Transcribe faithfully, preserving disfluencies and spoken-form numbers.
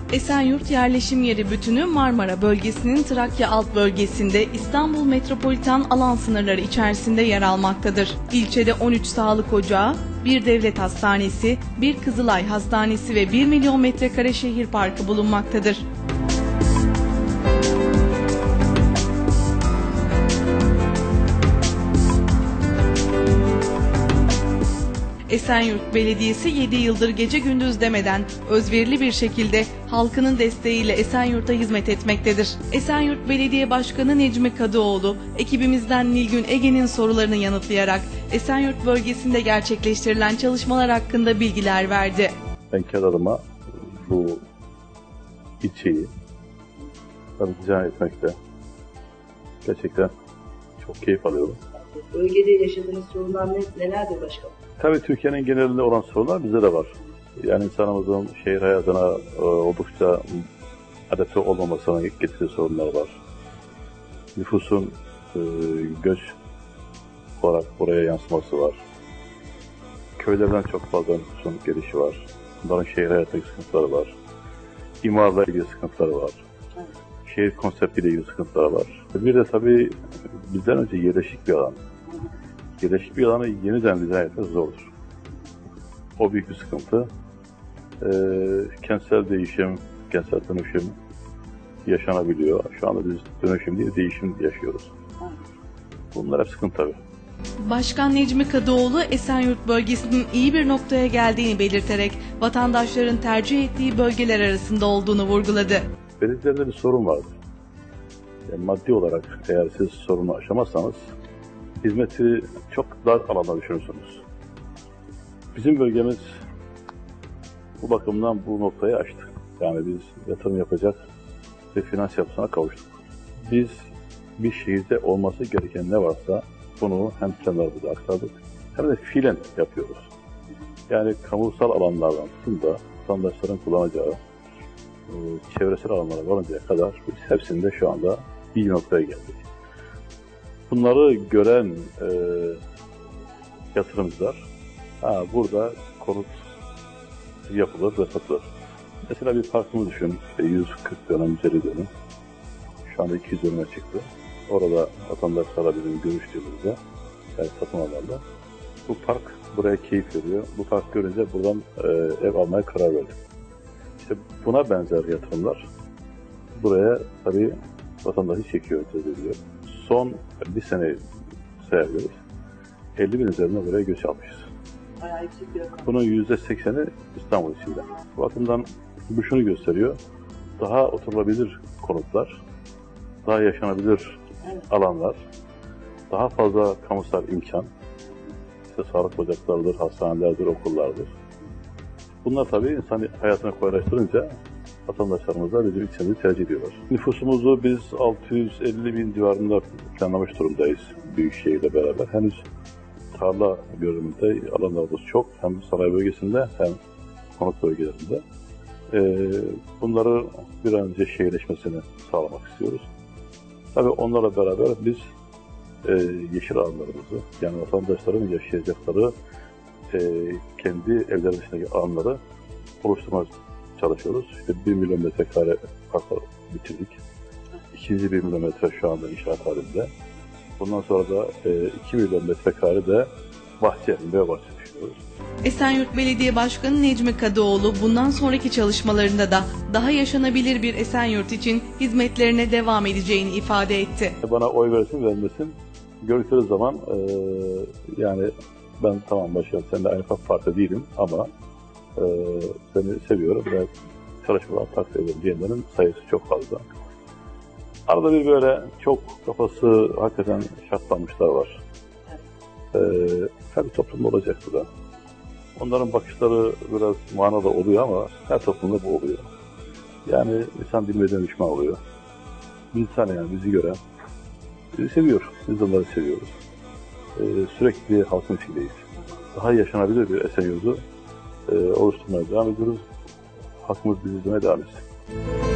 Esenyurt yerleşim yeri bütünü Marmara bölgesinin Trakya alt bölgesinde İstanbul metropolitan alan sınırları içerisinde yer almaktadır. İlçede on üç sağlık ocağı, bir devlet hastanesi, bir Kızılay hastanesi ve bir milyon metrekare şehir parkı bulunmaktadır. Esenyurt Belediyesi yedi yıldır gece gündüz demeden özverili bir şekilde halkının desteğiyle Esenyurt'a hizmet etmektedir. Esenyurt Belediye Başkanı Necmi Kadıoğlu, ekibimizden Nilgün Ege'nin sorularını yanıtlayarak Esenyurt bölgesinde gerçekleştirilen çalışmalar hakkında bilgiler verdi. Ben kendi adıma bu ilçeyi dizayn etmekte gerçekten çok keyif alıyorum. Bölgede yaşadığınız sorunlar nelerdir başkanım? Tabii Türkiye'nin genelinde olan sorunlar bizde de var. Yani insanımızın şehir hayatına e, oldukça adapte olmamasına getirdiği sorunlar var. Nüfusun e, göç olarak buraya yansıması var. Köylerden çok fazla nüfusun gelişi var. Bunların şehir hayatındaki sıkıntıları var. İmarla ilgili sıkıntıları var. Şehir konseptiyle ilgili sıkıntıları var. Bir de tabii bizden önce yerleşik bir alan. Yerleşik bir alanı yeniden dizayn etmek zordur. O büyük bir sıkıntı. Ee, kentsel değişim, kentsel dönüşüm yaşanabiliyor. Şu anda biz dönüşüm değil, değişim yaşıyoruz. Bunlar hep sıkıntı tabii. Başkan Necmi Kadıoğlu, Esenyurt bölgesinin iyi bir noktaya geldiğini belirterek vatandaşların tercih ettiği bölgeler arasında olduğunu vurguladı. Belediyelerde bir sorun vardır. Yani maddi olarak eğer siz sorunu aşamazsanız hizmeti çok dar alanda düşünürsünüz. Bizim bölgemiz bu bakımdan bu noktayı aştı. Yani biz yatırım yapacak ve finans yapısına kavuştuk. Biz bir şehirde olması gereken ne varsa bunu hem planlarımıza aktardık hem de fiilen yapıyoruz. Yani kamusal alanlardan tutun da vatandaşların kullanacağı e, çevresel alanlara varıncaya kadar biz hepsinde şu anda iyi noktaya geldik. Bunları gören e, yatırımcılar, ha, burada konut yapılır ve satılır. Mesela bir parkımı düşün, işte yüz kırk dönüm, yüz elli dönüm. Şu anda iki yüz dönüme çıktı. Orada vatandaşlarla bizim görüştüğümüzde, yani satın alanlarda, bu park buraya keyif veriyor. Bu park görünce buradan e, ev almaya karar verdik. İşte buna benzer yatırımlar buraya tabii vatandaşı çekiyor, cezbediyor. Son bir sene sayabiliriz. elli bin üzerinde buraya göç almışız. Bayağı yüksek bir rakam. Bunun yüzde sekseni İstanbul içinde. Bu bakımdan bu şunu gösteriyor. Daha oturulabilir konutlar, daha yaşanabilir Evet. alanlar, daha fazla kamusal imkan, işte sağlık ocaklarıdır, hastanelerdir, okullardır. Bunlar tabii insan hayatını kolaylaştırınca vatandaşlarımız da bizim ilçemizi tercih ediyorlar. Nüfusumuzu biz altı yüz elli bin civarında planlamış durumdayız Büyükşehir'le beraber. Henüz tarla görünümünde alanlarımız çok. Hem sanayi bölgesinde hem konut bölgelerinde. Ee, bunları bir an önce şehirleşmesini sağlamak istiyoruz. Tabii onlarla beraber biz e, yeşil alanlarımızı, yani vatandaşların yaşayacakları e, kendi evleri dışındaki alanları oluşturmaya çalışıyoruz. İşte bir milyon metrekare parklar bitirdik. İkinci bir milyon metre şu anda inşaat halinde. Bundan sonra da e, iki milyon metrekare de bahçe, meyve bahçe düşünüyoruz. Esenyurt Belediye Başkanı Necmi Kadıoğlu bundan sonraki çalışmalarında da daha yaşanabilir bir Esenyurt için hizmetlerine devam edeceğini ifade etti. Bana oy versin vermesin, gördükleri zaman e, yani ben tamam başkanım, seninle aynı parti değilim ama e, seni seviyorum ve çalışmalar takdir ederim diyenlerin sayısı çok fazla. Arada bir böyle çok kafası hakikaten şartlanmışlar var. Ee, tabii toplumda olacak bu da. Onların bakışları biraz manalı oluyor ama her toplumda bu oluyor. Yani insan bilmeden düşman oluyor. Bir insan yani bizi gören, bizi seviyor. Biz onları seviyoruz. Ee, sürekli halkın içindeyiz. Daha yaşanabilir bir Esenyurt'u e, oluşturmaya devam ediyoruz. Halkımız bizi izlemeye devam etsin.